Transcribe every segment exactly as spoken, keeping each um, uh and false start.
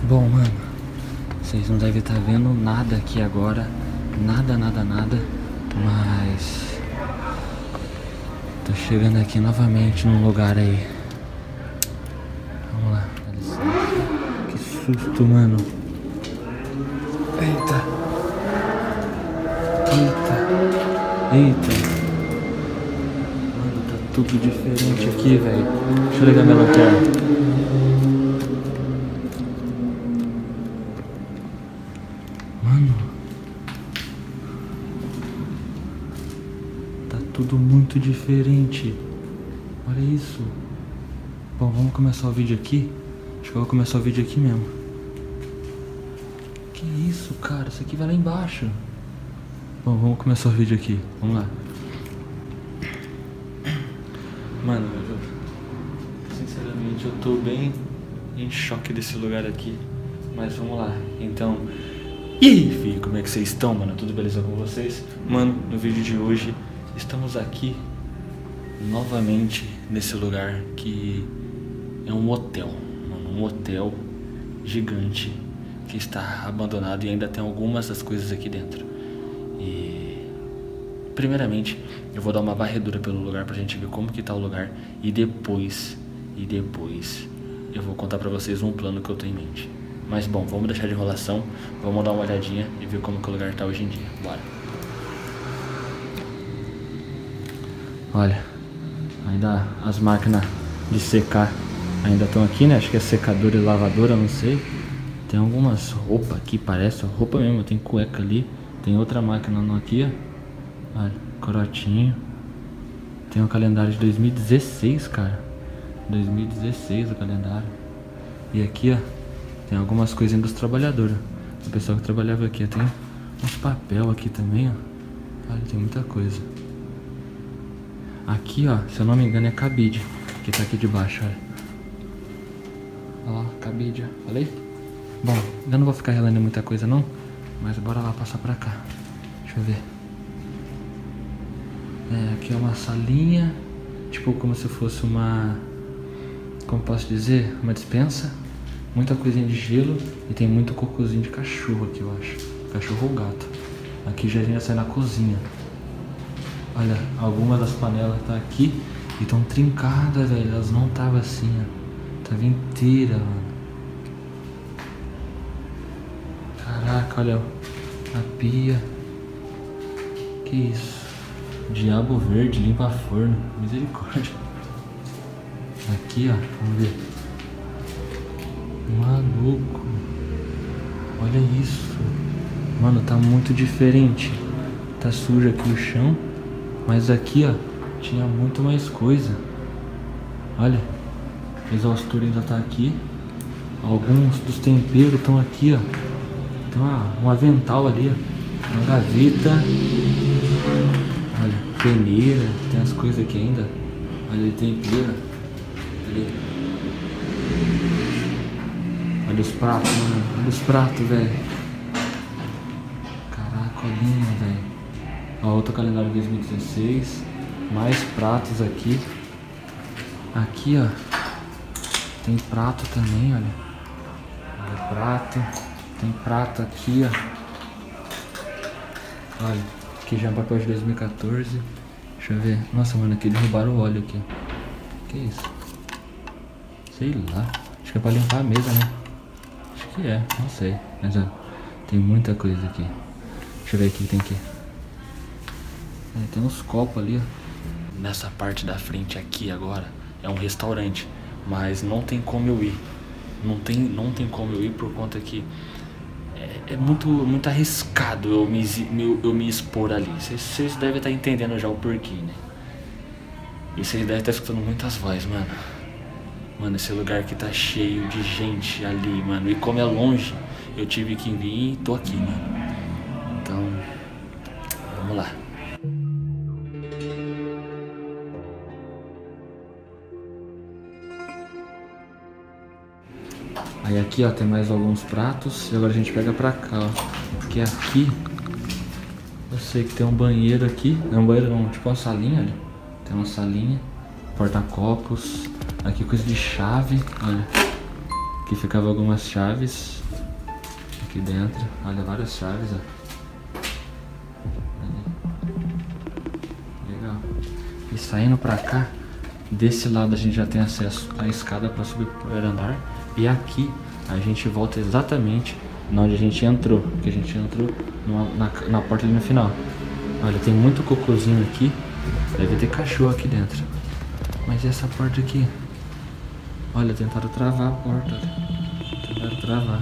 Bom, mano, vocês não devem estar vendo nada aqui agora. Nada, nada, nada. Mas tô chegando aqui novamente num lugar aí. Vamos lá, dá licença. Que susto, mano. Eita. Eita. Eita. Mano, tá tudo diferente aqui, velho. Deixa eu ligar minha lanterna. Mano, tá tudo muito diferente. Olha isso. Bom, vamos começar o vídeo aqui. Acho que eu vou começar o vídeo aqui mesmo. Que isso, cara? Isso aqui vai lá embaixo. Bom, vamos começar o vídeo aqui. Vamos lá. Mano, eu, sinceramente eu tô bem em choque desse lugar aqui. Mas vamos lá. Então... E aí, filho, como é que vocês estão, mano? Tudo beleza com vocês? Mano, no vídeo de hoje estamos aqui novamente nesse lugar que é um hotel, mano, um hotel gigante que está abandonado e ainda tem algumas das coisas aqui dentro. E primeiramente eu vou dar uma varredura pelo lugar pra gente ver como que tá o lugar e depois, e depois eu vou contar pra vocês um plano que eu tenho em mente. Mas bom, vamos deixar de enrolação, vamos dar uma olhadinha e ver como que o lugar tá hoje em dia. Bora. Olha, ainda as máquinas de secar ainda estão aqui, né? Acho que é secadora e lavadora, não sei. Tem algumas roupas aqui, parece roupa mesmo, tem cueca ali. Tem outra máquina não aqui, ó. Olha, corotinho. Tem um calendário de dois mil e dezesseis, cara. dois mil e dezesseis o calendário. E aqui, ó, tem algumas coisinhas dos trabalhadores. O pessoal que trabalhava aqui. Tem uns papel aqui também, ó. Olha, tem muita coisa. Aqui, ó, se eu não me engano é cabide, que tá aqui debaixo, olha. Olha lá, cabide, ó. Falei? Bom, eu não vou ficar relendo muita coisa não, mas bora lá passar pra cá. Deixa eu ver. É, aqui é uma salinha, tipo como se fosse uma... Como posso dizer? Uma despensa. Muita coisinha de gelo e tem muito cocôzinho de cachorro aqui, eu acho. Cachorro ou gato. Aqui já ia sair na cozinha. Olha, alguma das panelas tá aqui e estão trincadas, velho. Elas não estavam assim, ó. Tava inteira, mano. Caraca, olha a pia. Que isso? Diabo verde, limpa forno. Misericórdia. Aqui, ó, vamos ver. Maluco. Olha isso. Mano, tá muito diferente. Tá sujo aqui o chão, mas aqui, ó, tinha muito mais coisa. Olha, o exaustor ainda tá aqui. Alguns dos temperos estão aqui, ó. Tem uma, um avental ali, ó. Uma gaveta. Olha, peneira. Tem as coisas aqui ainda. Olha, ali tem peneira. Ali. Olha os pratos, mano. Olha os pratos, velho. Caraca, olhinha, velho. Ó, outro calendário de dois mil e dezesseis. Mais pratos aqui. Aqui, ó. Tem prato também, olha. Olha, prato. Tem prato aqui, ó. Olha, aqui já é um papel de dois mil e quatorze. Deixa eu ver. Nossa, mano, aqui derrubaram o óleo aqui. Que isso? Sei lá. Acho que é pra limpar a mesa, né? Acho que é, não sei. Mas ó, tem muita coisa aqui. Deixa eu ver o que tem aqui. É, tem uns copos ali, ó. Nessa parte da frente aqui agora é um restaurante, mas não tem como eu ir. Não tem, não tem como eu ir por conta que é, é muito, muito arriscado eu me, eu, eu me expor ali. Vocês devem estar entendendo já o porquê, né? E vocês devem estar escutando muitas vozes, mano. Mano, esse lugar aqui tá cheio de gente ali, mano. E como é longe, eu tive que vir e tô aqui, mano. Então, vamos lá. Aí aqui, ó, tem mais alguns pratos. E agora a gente pega pra cá, ó. Porque aqui, eu sei que tem um banheiro aqui. Não é um banheiro não, tipo uma salinha, olha. Tem uma salinha. Porta-copos. Aqui coisa de chave, olha. Aqui ficavam algumas chaves. Aqui dentro. Olha, várias chaves, ó. Legal. E saindo pra cá, desse lado a gente já tem acesso à escada pra subir pro primeiro andar. E aqui a gente volta exatamente onde a gente entrou. Que a gente entrou numa, na, na porta ali no final. Olha, tem muito cocôzinho aqui. Deve ter cachorro aqui dentro. Mas e essa porta aqui? Olha, tentaram travar a porta. Tentaram travar.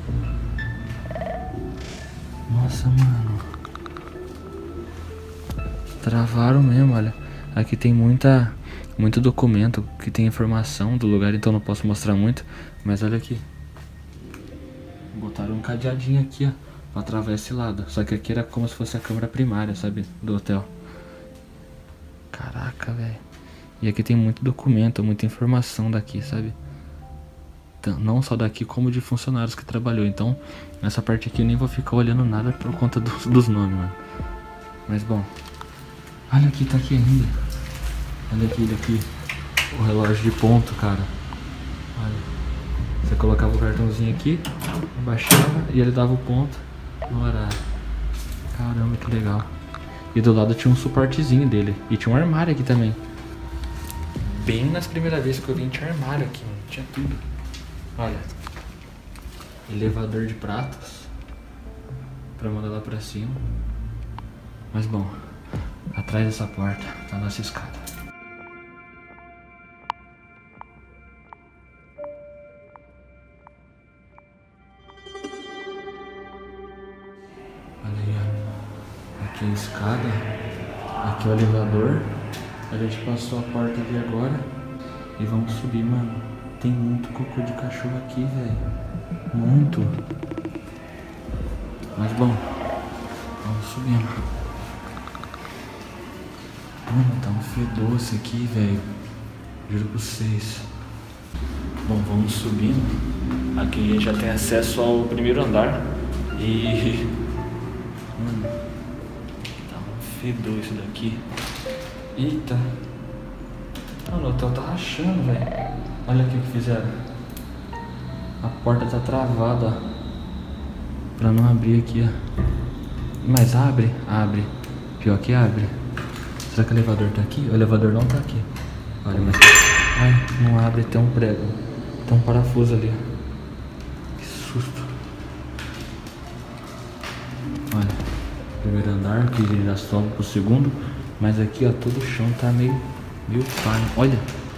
Nossa, mano. Travaram mesmo, olha. Aqui tem muita, muito documento que tem informação do lugar, então não posso mostrar muito. Mas olha aqui. Botaram um cadeadinho aqui, ó, pra travar esse lado. Só que aqui era como se fosse a câmara primária, sabe? Do hotel. Caraca, velho. E aqui tem muito documento, muita informação daqui, sabe? Então, não só daqui, como de funcionários que trabalhou. Então, nessa parte aqui eu nem vou ficar olhando nada por conta dos, dos nomes, mano. Mas bom. Olha aqui, tá aqui ainda. Olha aqui, olha aqui. O relógio de ponto, cara. Olha. Você colocava o cartãozinho aqui, abaixava e ele dava o ponto no horário. Caramba, que legal. E do lado tinha um suportezinho dele. E tinha um armário aqui também. Bem nas primeiras vezes que eu vim tinha armário aqui, mano. Tinha tudo. Olha. Elevador de pratos. Pra mandar lá pra cima. Mas bom. Atrás dessa porta tá a nossa escada. Olha aí, ó. Aqui a escada. Aqui o elevador. A gente passou a porta ali agora. E vamos subir, mano. Tem muito cocô de cachorro aqui, velho. Muito. Mas bom. Vamos subindo. Mano, tá um fedor esse aqui, velho. Juro pra vocês. Bom, vamos subindo. Aqui a gente já tem acesso ao primeiro andar. E... Mano, tá um fedor isso daqui. Eita. Mano, o hotel tá rachando, velho. Olha aqui o que fizeram. A porta tá travada, ó. Pra não abrir aqui, ó. Mas abre? Abre. Pior que abre. Será que o elevador tá aqui? O elevador não tá aqui. Olha, mas... Ai, não abre, tem um prego. Tem um parafuso ali, ó. Que susto. Olha, primeiro andar, que ele já sobe pro segundo. Mas aqui, ó, todo o chão tá meio, meio palho. Olha.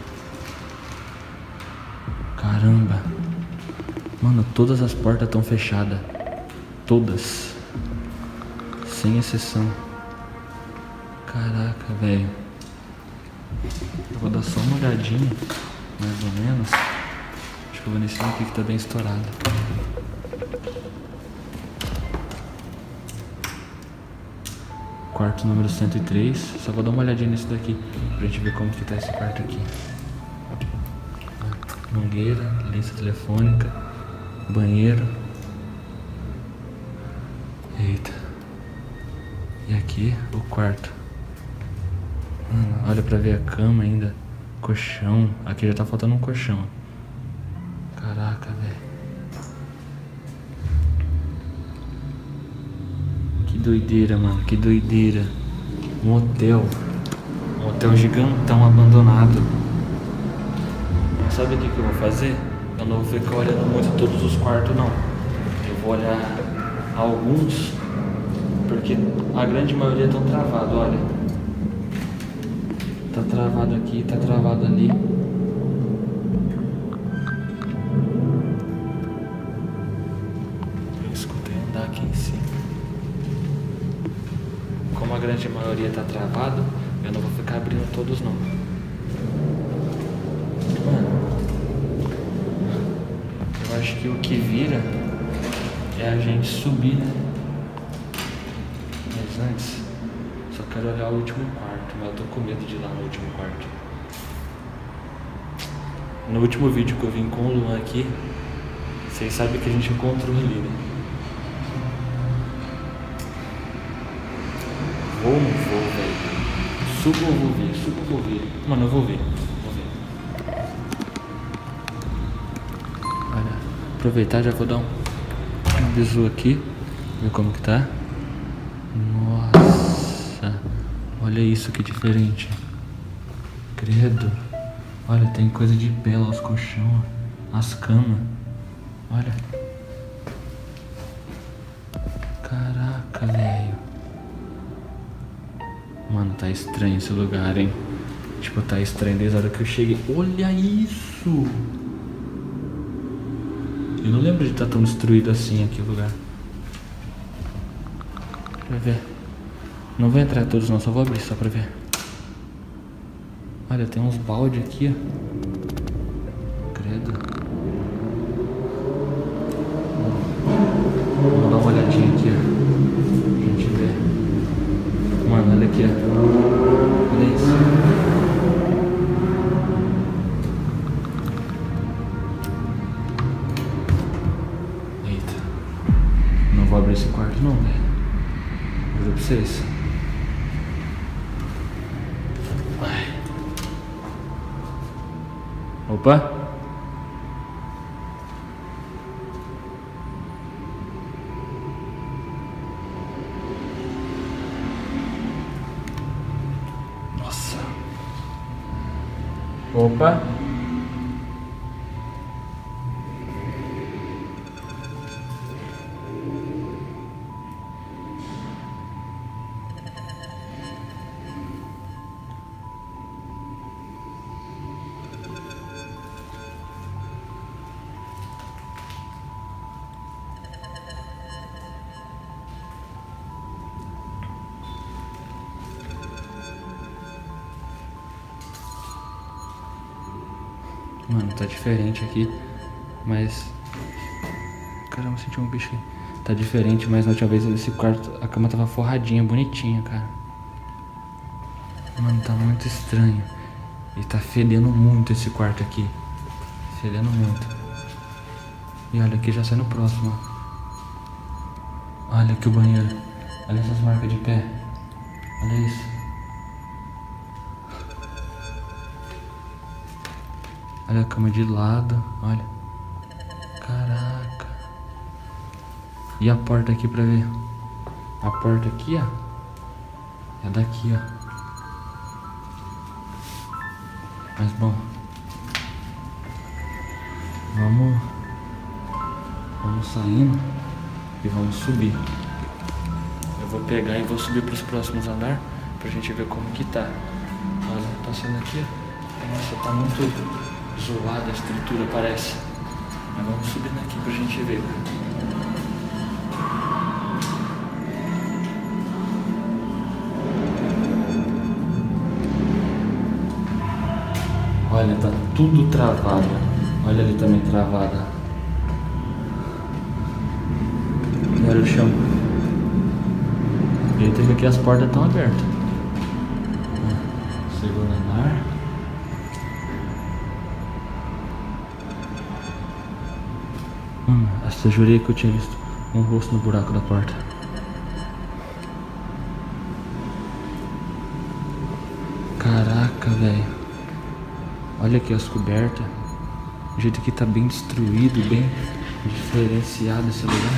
Caramba. Mano, todas as portas estão fechadas. Todas. Sem exceção. Caraca, velho. Eu vou dar só uma olhadinha, mais ou menos. Acho que eu vou nesse aqui que tá bem estourado. Quarto número cento e três. Só vou dar uma olhadinha nesse daqui pra gente ver como que tá esse quarto aqui. Mangueira, lista telefônica, banheiro. Eita. E aqui o quarto. Mano, olha pra ver a cama ainda. Colchão. Aqui já tá faltando um colchão. Caraca, velho. Que doideira, mano. Que doideira. Um hotel. Um hotel gigantão abandonado. Sabe o que, que eu vou fazer? Eu não vou ficar olhando muito todos os quartos, não. Eu vou olhar alguns. Porque a grande maioria estão travados, olha. Tá travado aqui, tá travado ali. Eu escutei andar aqui em cima. Como a grande maioria tá travado, eu não vou ficar abrindo todos não. Mano, eu acho que o que vira é a gente subir, né? Mas antes, só quero olhar o último quarto, mas eu tô com medo de ir lá no último quarto. No último vídeo que eu vim com o Luan aqui, vocês sabem que a gente encontrou ali, né? Vou ou não vou, velho? Subo ou vou ver? Subo ou vou ver? Mano, eu vou ver. Vou ver. Olha. aproveitar, já vou dar um, um bisu aqui. Ver como que tá. Nossa. Olha isso que diferente. Credo. Olha, tem coisa de pé lá, os colchão, ó. As camas. Olha. Caraca, velho. Mano, tá estranho esse lugar, hein? Tipo, tá estranho desde a hora que eu cheguei. Olha isso! Eu não lembro de estar tão destruído assim aqui o lugar. Deixa eu ver. Não vou entrar todos não, só vou abrir só pra ver. Olha, tem uns balde aqui, ó. Credo. Vamos dar uma olhadinha aqui, ó. Pra gente ver. Mano, olha aqui, ó. Olha isso. Não vou abrir esse quarto não, velho. Juro pra vocês. Ai. Opa! Nossa. Opa! Mano, tá diferente aqui, mas... Caramba, senti um bicho aqui. Tá diferente, mas na última vez esse quarto, a cama tava forradinha, bonitinha, cara. Mano, tá muito estranho. E tá fedendo muito esse quarto aqui. Fedendo muito. E olha, aqui já sai no próximo, ó. Olha aqui o banheiro. Olha essas marcas de pé. Olha isso. Olha a cama de lado, olha. Caraca. E a porta aqui pra ver. A porta aqui, ó. É daqui, ó. Mas bom. Vamos. Vamos saindo. E vamos subir. Eu vou pegar e vou subir pros próximos andares. Pra gente ver como que tá. Olha, passando aqui. Nossa, tá muito... zoada a estrutura, parece. Mas vamos subindo aqui pra gente ver. Olha, tá tudo travado. Olha ali também travada. E olha o chão. E aí teve aqui as portas estão abertas. Segundo andar. Hum, essa jurei que eu tinha visto um rosto no buraco da porta. Caraca, velho. Olha aqui as cobertas. O jeito que tá bem destruído, bem diferenciado esse lugar.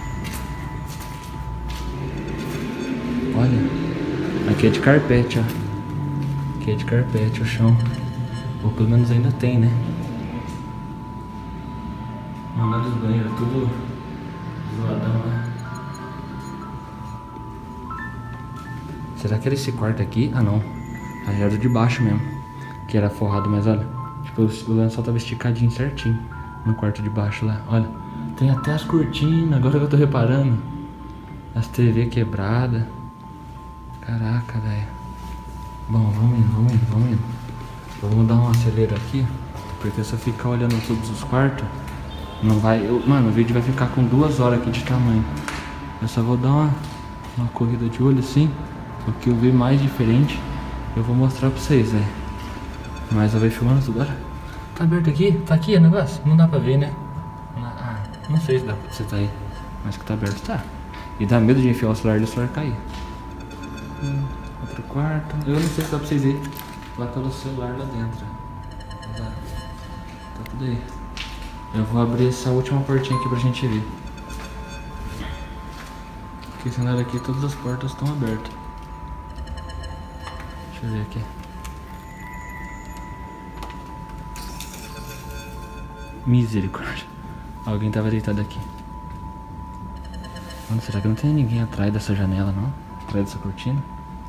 Olha. Aqui é de carpete, ó. Aqui é de carpete o chão. Ou pelo menos ainda tem, né? Mandar dos banheiros, tudo zoadão, né? Será que era esse quarto aqui? Ah, não. Aí era o de baixo mesmo, que era forrado, mas olha, tipo, o lençol tava esticadinho certinho no quarto de baixo lá. Olha, tem até as cortinas, agora que eu tô reparando. As T V quebradas. Caraca, velho. Bom, vamos indo, vamos indo, vamos indo. Vamos dar um acelero aqui, porque se eu ficar olhando todos os quartos, não vai... Eu, mano, o vídeo vai ficar com duas horas aqui de tamanho. Eu só vou dar uma, uma corrida de olho assim. O que eu vi mais diferente eu vou mostrar pra vocês, velho. Mas eu vou filmando tudo. Olha, tá aberto aqui? Tá aqui o negócio? Não dá pra ver, né? Ah, não sei se dá pra você tá aí. Mas que tá aberto, tá. E dá medo de enfiar o celular e o celular cair. Hum, outro quarto. Eu não sei se dá pra vocês verem lá pelo celular lá dentro. Tá, tá tudo aí. Eu vou abrir essa última portinha aqui pra gente ver. Porque esse cenário aqui, todas as portas estão abertas. Deixa eu ver aqui. Misericórdia. Alguém tava deitado aqui. Mano, será que não tem ninguém atrás dessa janela, não? Atrás dessa cortina?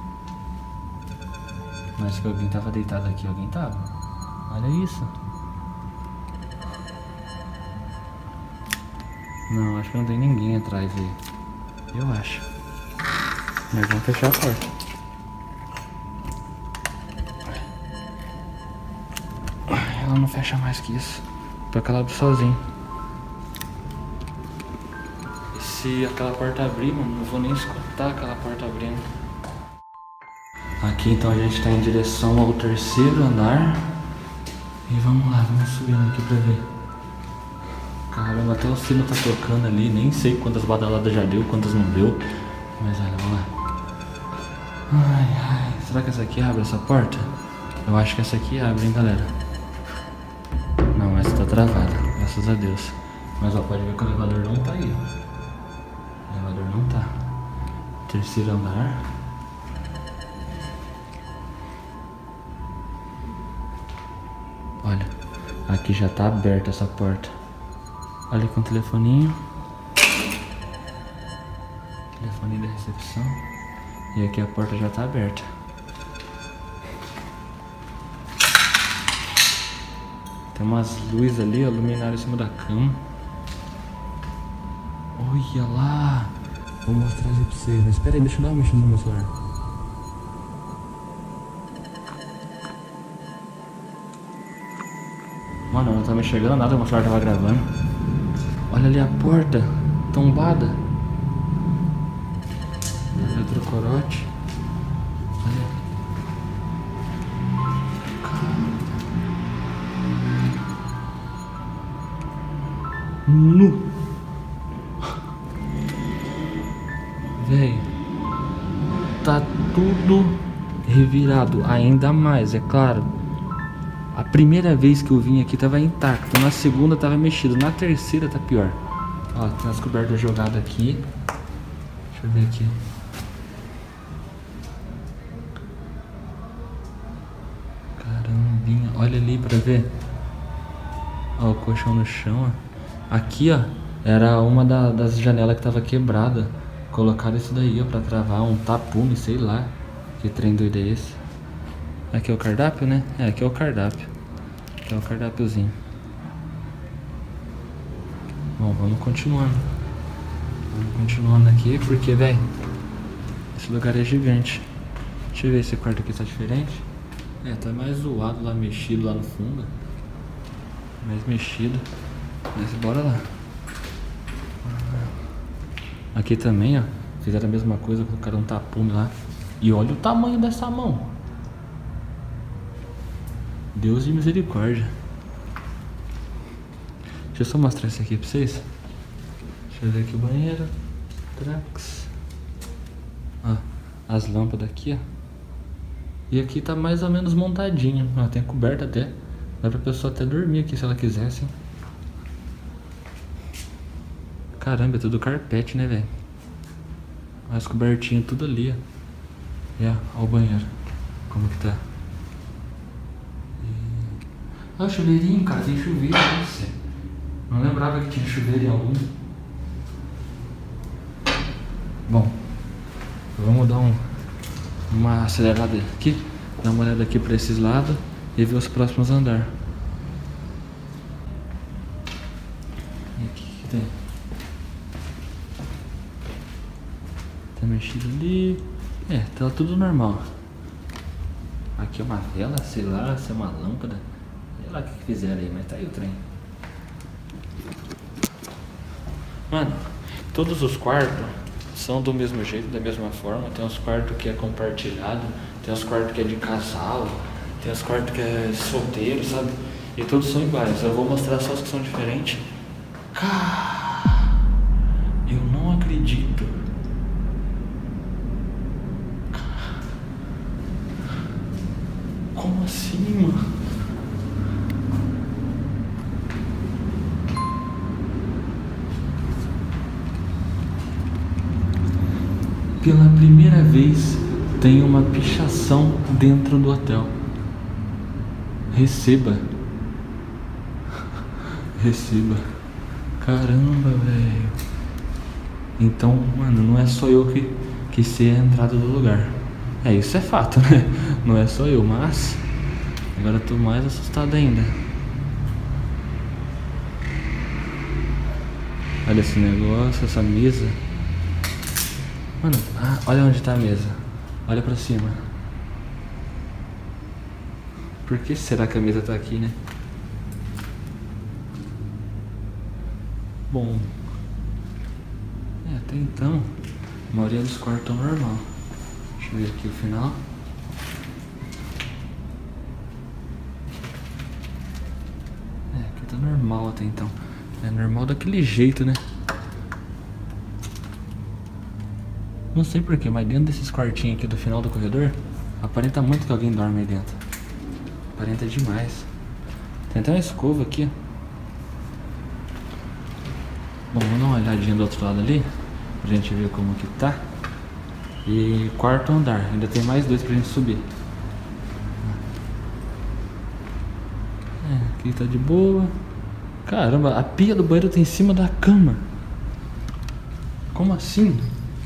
Mas que alguém tava deitado aqui. Alguém tava. Olha isso. Não, acho que não tem ninguém atrás aí. Eu acho. Mas vamos fechar a porta. Ela não fecha mais que isso. Pra que ela abre sozinho. E se aquela porta abrir, mano, não vou nem escutar aquela porta abrindo. Aqui então a gente tá em direção ao terceiro andar. E vamos lá, vamos subindo aqui pra ver. Caramba, até o sino tá tocando ali. Nem sei quantas badaladas já deu, quantas não deu. Mas olha, vamos lá. Ai, ai. Será que essa aqui abre essa porta? Eu acho que essa aqui abre, hein, galera. Não, essa tá travada, graças a Deus. Mas ó, pode ver que o elevador não tá aí, ó. O elevador não tá. Terceiro andar. Olha, aqui já tá aberta essa porta. Olha com o telefoninho. Telefoninho da recepção. E aqui a porta já tá aberta. Tem umas luzes ali, ó, luminária em cima da cama. Olha lá. Vou mostrar isso pra vocês, mas espera aí, deixa eu dar uma mexida no meu celular. Mano, eu não tava enxergando nada, o meu celular tava gravando. Olha ali a porta, tombada. Olha outro corote. Olha. Nu. Velho, tá tudo revirado, ainda mais, é claro. A primeira vez que eu vim aqui tava intacto, na segunda tava mexido, na terceira tá pior. Ó, tem as cobertas jogadas aqui. Deixa eu ver aqui. Carambinha, olha ali pra ver. Ó, o colchão no chão, ó. Aqui, ó, era uma da, das janelas que tava quebrada. Colocaram isso daí, ó, pra travar um tapume, sei lá. Que trem doido é esse? Aqui é o cardápio, né? É, aqui é o cardápio. Aqui é o cardápiozinho. Bom, vamos continuando. Vamos continuando aqui, porque, velho, esse lugar é gigante. Deixa eu ver se esse quarto aqui tá diferente. É, tá mais zoado lá, mexido lá no fundo. Mais mexido. Mas bora lá. Aqui também, ó, fizeram a mesma coisa, colocaram um tapume lá. E olha o tamanho dessa mão. Deus de misericórdia. Deixa eu só mostrar isso aqui pra vocês. Deixa eu ver aqui o banheiro. Trax. Ó, as lâmpadas aqui, ó. E aqui tá mais ou menos montadinho. Ó, tem coberta até. Dá pra pessoa até dormir aqui se ela quisesse. Caramba, é tudo carpete, né, velho? As cobertinhas tudo ali, ó. E ó, ó o banheiro. Como que tá? E... Ah, o chuveirinho, cara, tem chuveiro. Nossa. Não lembrava que tinha chuveiro em algum. Bom, vamos dar um, uma acelerada aqui. Dar uma olhada aqui pra esses lados e ver os próximos andares. E aqui que tem? Tá mexido ali. É, tá tudo normal. Aqui é uma vela, sei lá, se é uma lâmpada. Sei lá o que fizeram aí, mas tá aí o trem. Mano, todos os quartos são do mesmo jeito, da mesma forma. Tem uns quartos que é compartilhado, tem uns quartos que é de casal, tem uns quartos que é solteiro, sabe? E todos são iguais. Eu vou mostrar só os que são diferentes. Cara, eu não acredito. Como assim, mano? pela primeira vez tem uma pichação dentro do hotel. Receba. Receba. Caramba, velho. Então, mano, não é só eu que, que sei a entrada do lugar. É, isso é fato, né? Não é só eu, mas agora eu tô mais assustado ainda. Olha esse negócio, essa mesa. Mano, ah, olha onde tá a mesa. Olha pra cima. Por que será que a mesa tá aqui, né? Bom, é, até então a maioria dos quartos estão normal. Deixa eu ver aqui o final. É, aqui tá normal até então. É normal daquele jeito, né? Não sei porquê, mas dentro desses quartinhos aqui do final do corredor, aparenta muito que alguém dorme aí dentro. Aparenta demais. Tem até uma escova aqui, ó. Bom, vamos dar uma olhadinha do outro lado ali, pra gente ver como que tá. E quarto andar, ainda tem mais dois pra gente subir. É, aqui tá de boa. Caramba, a pia do banheiro tá em cima da cama. Como assim?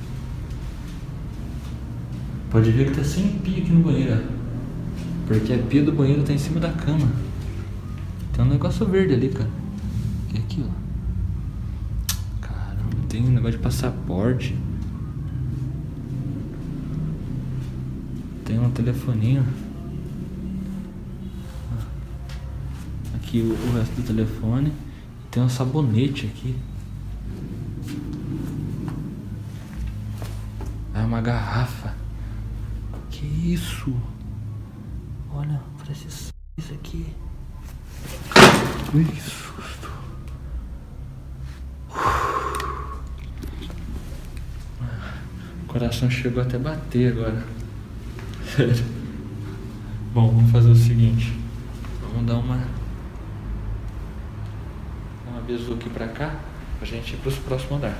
Pode ver que tá sem pia aqui no banheiro, ó. Porque a pia do banheiro tá em cima da cama. Tem um negócio verde ali, cara. Que é aquilo? Caramba, tem um negócio de passaporte. Tem um telefoninho. Aqui o, o resto do telefone. Tem um sabonete aqui. É uma garrafa. Que isso? Olha, parece isso aqui. Ui, que susto. O coração chegou até a bater agora. Sério. Bom, vamos fazer o seguinte. Vamos dar uma Uma bizu aqui pra cá, pra gente ir pros próximos andar.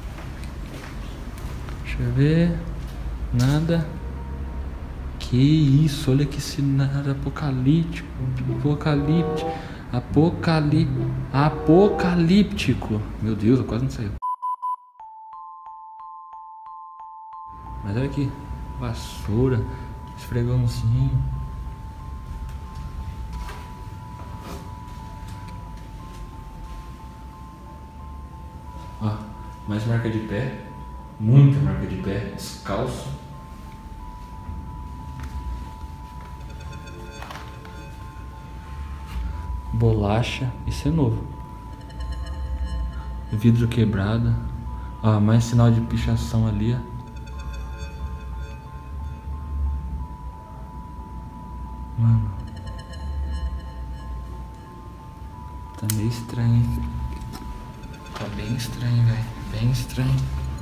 Deixa eu ver. Nada. Que isso, olha que cenário apocalíptico. Apocalíptico. Apocalíptico. Apocalíptico. Meu Deus, eu quase não saiu. Mas olha aqui. Vassoura. Esfregãozinho. Ó, mais marca de pé. Muita marca de pé. Descalço. Bolacha. Isso é novo. Vidro quebrado. Ó, mais sinal de pichação ali, ó. Mano. Tá meio estranho, hein? Tá bem estranho, velho. Bem estranho.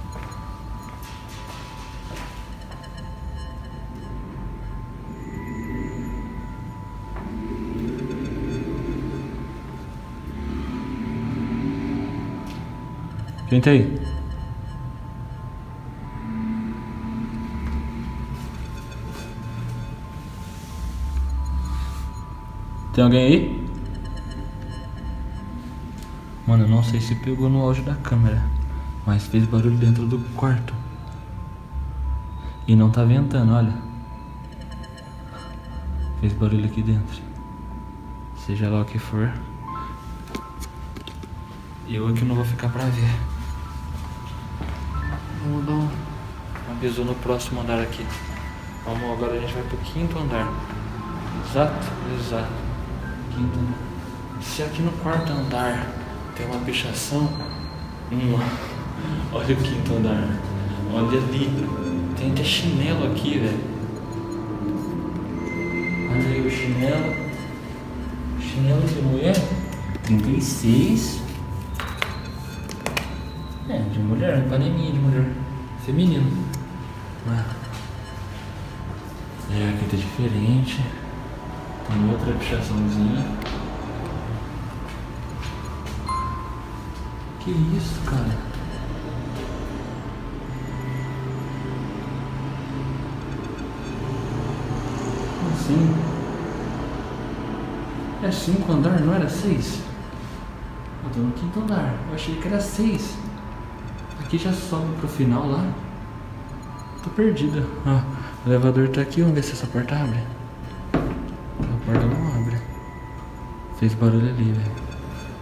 Quem tá aí? Tem alguém aí? Mano, eu não sei se pegou no áudio da câmera, mas fez barulho dentro do quarto. E não tá ventando, olha. Fez barulho aqui dentro. Seja lá o que for. Eu aqui não vou ficar pra ver. Vamos dar um, uma bisu no próximo andar aqui. Vamos, agora a gente vai pro quinto andar. Exato, exato. Quinto andar. Se aqui no quarto andar tem uma pichação, hum, olha o quinto andar. Olha ali. Tem até chinelo aqui, velho. Olha aí o chinelo. Chinelo de mulher. trinta e seis. É, de mulher, paneminha de mulher. Feminino. Ah. É, aqui tá diferente. Tem outra pichaçãozinha. Que isso, cara? assim? É cinco andar, não era seis? Eu tô no quinto andar, eu achei que era seis. Aqui já sobe pro final lá. Tô perdida. Ah, o elevador tá aqui, vamos ver se essa porta abre. A porta não abre. Fez barulho ali, velho.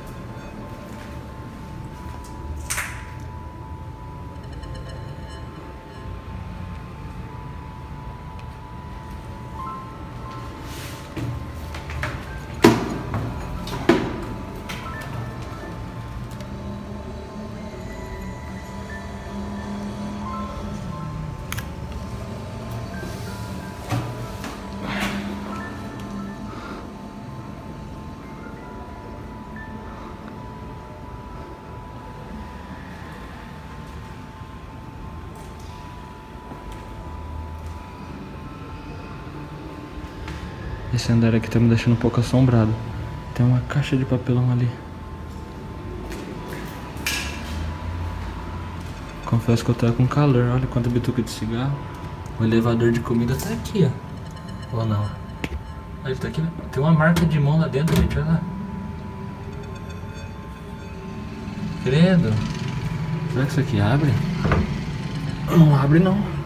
Esse andar aqui tá me deixando um pouco assombrado. Tem uma caixa de papelão ali. Confesso que eu tava com calor. Olha quanta bituca de cigarro. O elevador de comida tá aqui, ó. Ou não? Olha, ele tá aqui, né? Tem uma marca de mão lá dentro, gente. Olha lá. Credo. Será que isso aqui abre? Não abre, não.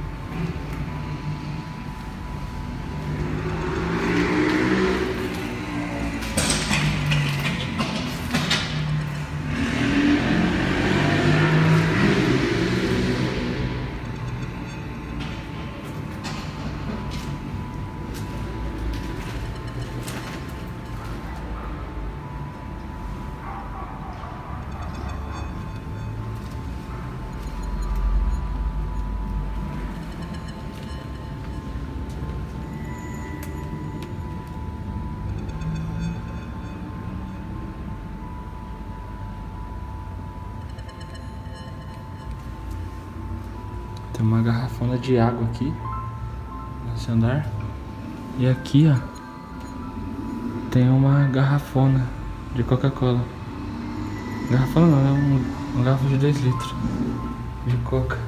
Tem uma garrafona de água aqui nesse andar. E aqui, ó, tem uma garrafona de Coca-Cola. Garrafona não, é um, uma garrafa de dois litros de Coca.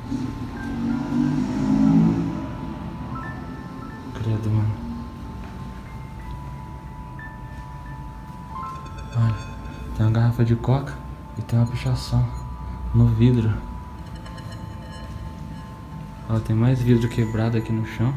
Credo, mano. Olha, tem uma garrafa de Coca e tem uma pichação no vidro. Ó, tem mais vidro quebrado aqui no chão.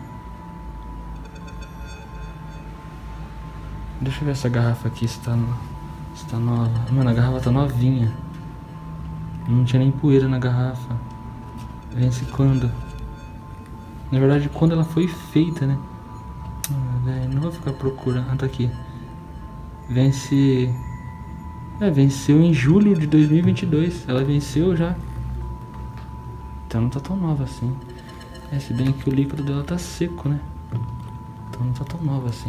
Deixa eu ver essa garrafa aqui se tá, no, se tá nova. Mano, a garrafa tá novinha. Não tinha nem poeira na garrafa. Vence quando? Na verdade, quando ela foi feita, né? Ah, velho, não vou ficar procurando. Ah, tá aqui. Vence... É, venceu em julho de dois mil e vinte e dois. Ela venceu já. Então não tá tão nova assim. É, se bem que o líquido dela tá seco, né? Então não tá tão nova assim.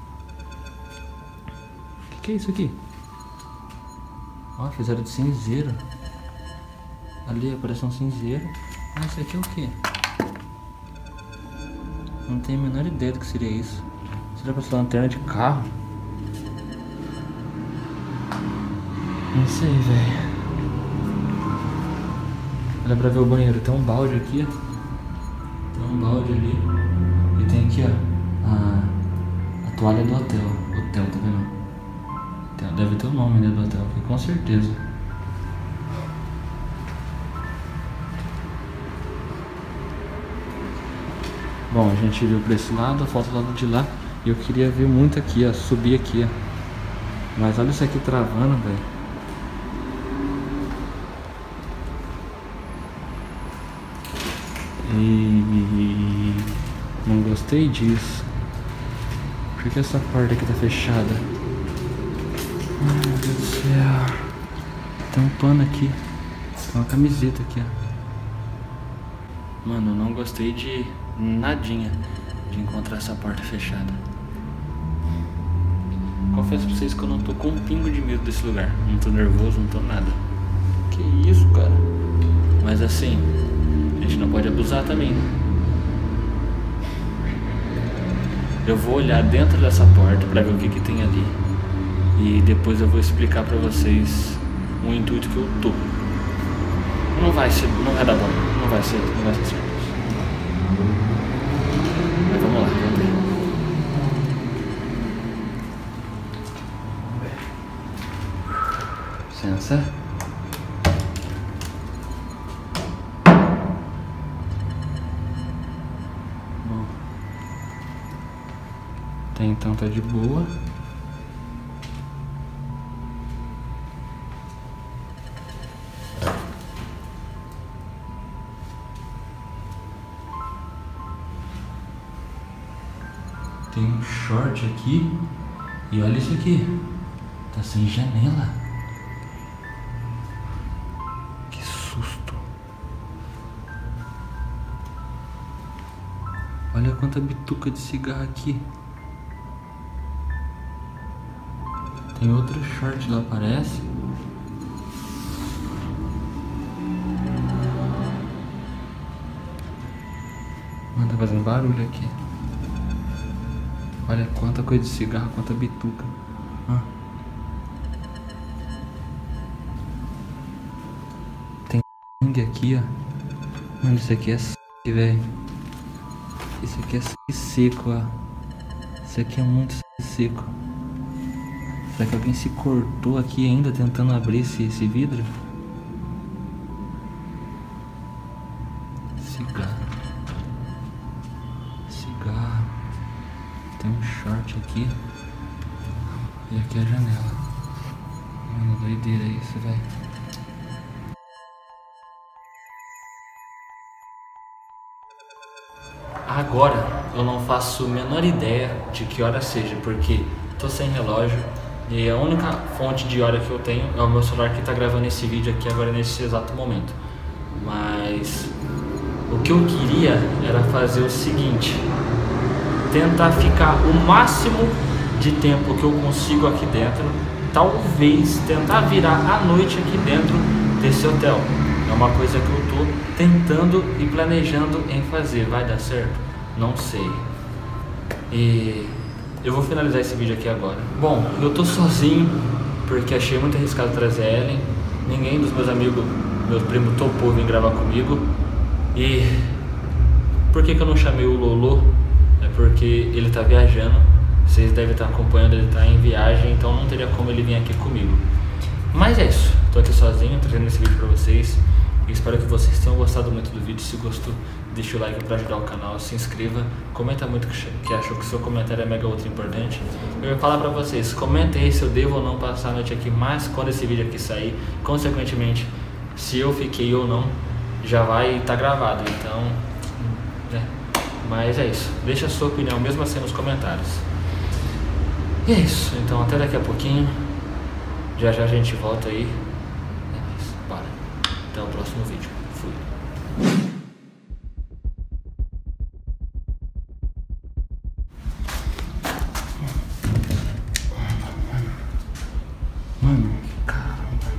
O que, que é isso aqui? Ó, fizeram de cinzeiro. Ali aparece um cinzeiro. Ah, isso aqui é o que? Não tenho a menor ideia do que seria isso. Será pra ser lanterna de carro? Não sei, velho. Olha pra ver o banheiro. Tem um balde aqui, ó. Tem um balde ali. E tem aqui, ó, a, a toalha do hotel. Hotel, tá vendo? Tem, deve ter o nome, né, do hotel aqui, com certeza. Bom, a gente viu pra esse lado, falta o lado de lá. E eu queria ver muito aqui, ó, subir aqui, ó. Mas olha isso aqui travando, velho. E não gostei disso. Por que essa porta aqui tá fechada? Ai, meu Deus do céu. Tem um pano aqui. Tem uma camiseta aqui, ó. Mano, eu não gostei de nadinha de encontrar essa porta fechada. Confesso pra vocês que eu não tô com um pingo de medo desse lugar. Não tô nervoso, não tô nada. Que isso, cara? Mas assim, a gente não pode abusar também, né? Eu vou olhar dentro dessa porta pra ver o que que tem ali. E depois eu vou explicar pra vocês o intuito que eu tô. Não vai ser, não vai dar bom. Não vai ser, não vai ser certo. Mas vamos lá, vamos ver. Licença. Bom, até então tá de boa. Tem um short aqui. E olha isso aqui. Tá sem janela. Que susto. Olha quanta bituca de cigarro aqui. Tem outro short lá, parece. Mano, tá fazendo barulho aqui. Olha quanta coisa de cigarro, quanta bituca. Ah. Tem sangue aqui, ó. Mano, isso aqui é sangue, velho. Isso aqui é sangue seco, ó. Isso aqui é muito sangue seco. Será que alguém se cortou aqui ainda tentando abrir esse, esse vidro? Cigarro. Cigarro. Tem um short aqui. E aqui é a janela. Mano, doideira isso, velho. Agora eu não faço a menor ideia de que hora seja, porque tô sem relógio e a única fonte de hora que eu tenho é o meu celular que tá gravando esse vídeo aqui agora nesse exato momento. Mas o que eu queria era fazer o seguinte: tentar ficar o máximo de tempo que eu consigo aqui dentro, talvez tentar virar a noite aqui dentro desse hotel. É uma coisa que eu tô tentando e planejando em fazer. Vai dar certo? Não sei. E eu vou finalizar esse vídeo aqui agora. Bom, eu tô sozinho porque achei muito arriscado trazer a Ellen. Ninguém dos meus amigos, meus primos topou vir gravar comigo. E por que que eu não chamei o Lolo? É porque ele tá viajando. Vocês devem estar acompanhando, ele tá em viagem, então não teria como ele vir aqui comigo. Mas é isso, tô aqui sozinho, trazendo esse vídeo pra vocês. E espero que vocês tenham gostado muito do vídeo. Se gostou, deixa o like pra ajudar o canal, se inscreva, comenta muito que achou que o seu comentário é mega ultra importante. Eu vou falar pra vocês, comentem aí se eu devo ou não passar a noite aqui, mas quando esse vídeo aqui sair, consequentemente, se eu fiquei ou não, já vai estar tá gravado, então, né? Mas é isso, deixa a sua opinião mesmo assim nos comentários. E é isso, então até daqui a pouquinho. Já já a gente volta aí. É nóis, bora. Até o próximo vídeo. Fui. Mano, caramba.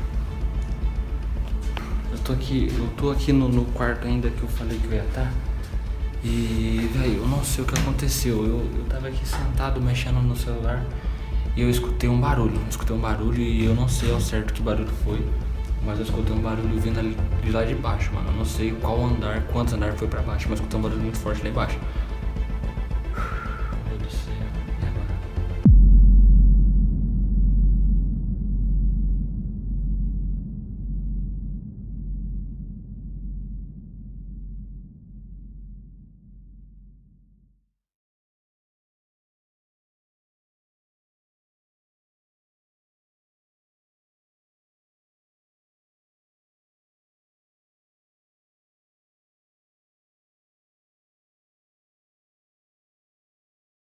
Eu tô aqui, eu tô aqui no, no quarto ainda que eu falei que eu ia estar. E, velho, eu não sei o que aconteceu. Eu, eu tava aqui sentado mexendo no celular e eu escutei um barulho. Escutei um barulho e eu não sei ao certo que barulho foi, mas eu escutei um barulho vindo ali de lá de baixo, mano. Eu não sei qual andar, quantos andares foi pra baixo, mas eu escutei um barulho muito forte lá embaixo.